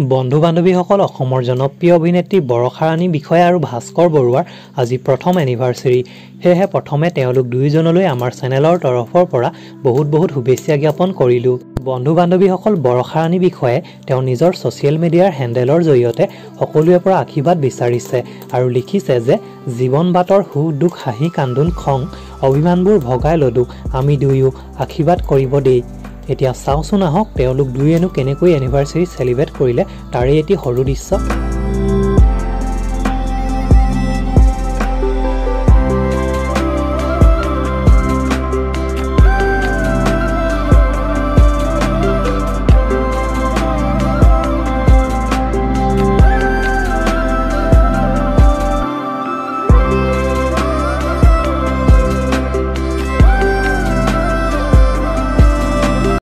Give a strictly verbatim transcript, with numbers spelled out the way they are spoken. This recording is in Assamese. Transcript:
বন্ধু বান্ধৱীসকল অসমৰ জনপ্ৰিয় অভিনেত্ৰী বৰষা ৰাণী বিষয়া আৰু ভাস্কৰ বৰুৱাৰ আজি প্ৰথম এনিভাৰ্চেৰী হেহে প্ৰথমে তেওঁলোক দুইজনলৈ আমাৰ চেনেলৰ তৰফৰ পৰা বহুত বহুত শুভেচ্ছা জ্ঞাপন কৰিলোঁ বন্ধু বান্ধৱীসকল বৰষা ৰাণী বিষয়ে তেওঁ নিজৰ ছ'চিয়েল মিডিয়াৰ হেণ্ডেলৰ জৰিয়তে সকলোৰে পৰা আশীৰ্বাদ বিচাৰিছে আৰু লিখিছে যে জীৱন বাটৰ সুখ দুখ হাঁহি কান্দোন খং অভিমানবোৰ ভগাই ললো আমি দুয়ো আশীৰ্বাদ কৰিব দেই এতিয়া চাওঁচোন আহক তেওঁলোক দুয়েনো কেনেকৈ এনিভাৰ্চেৰী চেলিব্ৰেট কৰিলে তাৰে এটি সৰু দৃশ্য